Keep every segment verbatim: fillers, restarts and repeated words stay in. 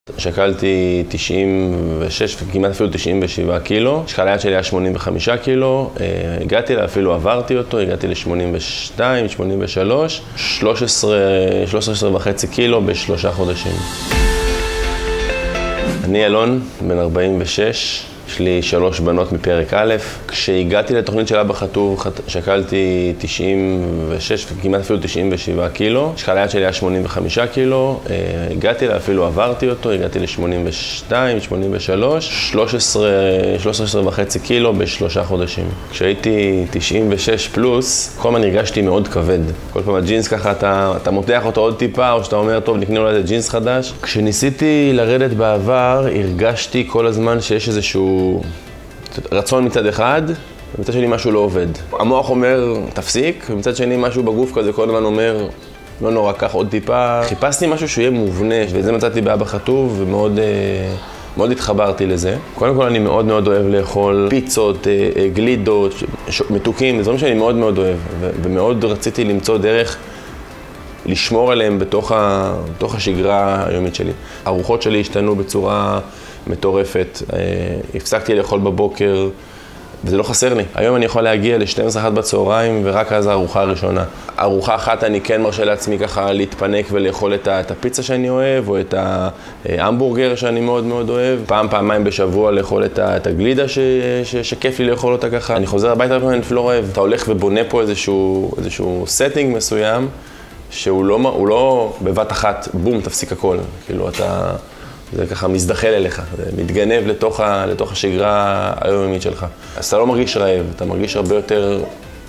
שקלתי תשעים ושש וכמעט אפילו תשעים ושבע קילו. משקל היד שלי היה שמונים וחמישה קילו. הגעתי לה, אפילו עברתי אותו, הגעתי ל-שמונים ושתיים, שמונים ושלוש, שלוש עשרה וחצי קילו בשלושה חודשים. אני אלון, בן ארבעים ושש, יש לי שלוש בנות מפרק א'. כשהגעתי לתוכנית של אבא חטוב, שקלתי תשעים ושש וכמעט אפילו תשעים ושבע קילו. משקל היד שלי היה שמונים וחמישה קילו. הגעתי לה, אפילו עברתי אותו, הגעתי ל-שמונים ושתיים, שמונים ושלוש, שלוש עשרה וחצי קילו בשלושה חודשים. כשהייתי תשעים ושש פלוס, כל הזמן הרגשתי מאוד כבד. כל פעם הג'ינס ככה, אתה, אתה מותח אותו עוד טיפה, או שאתה אומר, טוב, נקנה אולי איזה ג'ינס חדש. כשניסיתי לרדת בעבר, הרגשתי כל הזמן שיש איזשהו רצון מצד אחד, ומצד שני משהו לא עובד. המוח אומר, תפסיק, ומצד שני משהו בגוף כזה כל הזמן אומר, לא נורא, קח עוד טיפה. חיפשתי משהו שיהיה מובנה, וזה מצאתי באבא חטוב, ומאוד מאוד התחברתי לזה. קודם כל אני מאוד מאוד אוהב לאכול פיצות, גלידות, מתוקים, זה דברים שאני מאוד מאוד אוהב, ומאוד רציתי למצוא דרך לשמור עליהם בתוך, ה, בתוך השגרה היומית שלי. הארוחות שלי השתנו בצורה מטורפת, הפסקתי לאכול בבוקר, וזה לא חסר לי. היום אני יכול להגיע ל-שתים עשרה אחת בצהריים, ורק אז הארוחה הראשונה. ארוחה אחת אני כן מרשה לעצמי ככה להתפנק ולאכול את, את הפיצה שאני אוהב, או את ההמבורגר שאני מאוד מאוד אוהב. פעם, פעמיים בשבוע לאכול את, את הגלידה ש, ש, שכיף לי לאכול אותה ככה. אני חוזר הביתה ואני אפילו לא אוהב. אתה הולך ובונה פה איזשהו, איזשהו setting מסוים, שהוא לא, הוא לא בבת אחת, בום, תפסיק הכל. כאילו אתה, זה ככה מזדחל אליך, זה מתגנב לתוך, ה, לתוך השגרה היומיומית שלך. אז אתה לא מרגיש רעב, אתה מרגיש הרבה יותר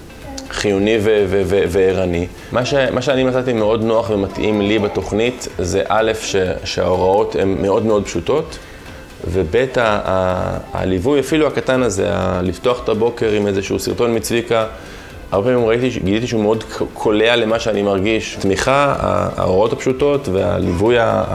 חיוני ו- ו- ו- וערני. מה, ש, מה שאני מצאתי מאוד נוח ומתאים לי בתוכנית, זה א', ש, שההוראות הן מאוד מאוד פשוטות, וב', ה- ה- הליווי, אפילו הקטן הזה, ה- לפתוח את הבוקר עם איזשהו סרטון מצביקה, הרבה פעמים ראיתי, גיליתי שהוא מאוד קולע למה שאני מרגיש. תמיכה, ההוראות הפשוטות והליווי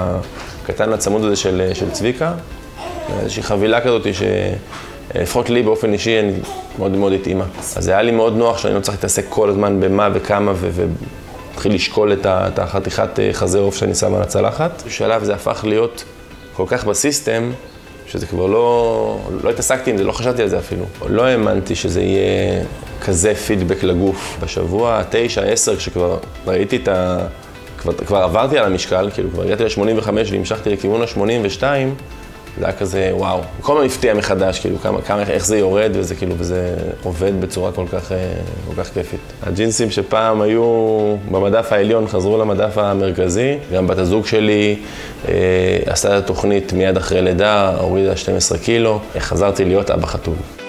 הקטן הצמוד הזה של, של צביקה, איזושהי חבילה כזאת שלפחות לי באופן אישי אני מאוד מאוד התאימה. אז זה היה לי מאוד נוח שאני לא צריך להתעסק כל הזמן במה וכמה והתחיל לשקול את החתיכת חזה עוף שאני שם על הצלחת. בשלב זה הפך להיות כל כך בסיסטם, שזה כבר לא, לא התעסקתי עם זה, לא חשבתי על זה אפילו. לא האמנתי שזה יהיה כזה פידבק לגוף. בשבוע תשע, עשר, כשכבר ראיתי את ה... כבר, כבר עברתי על המשקל, כאילו כבר הגעתי ל-שמונים וחמש והמשכתי לכיוון ה-שמונים ושתיים, זה היה כזה וואו. כל הזמן הפתיע מחדש, כאילו כמה, כמה, איך זה יורד וזה כאילו, וזה עובד בצורה כל כך, כל כך כיפית. הג'ינסים שפעם היו במדף העליון חזרו למדף המרכזי. גם בת הזוג שלי אה, עשתה את התוכנית מיד אחרי לידה, הורידה שתים עשרה קילו. חזרתי להיות אבא חטוב.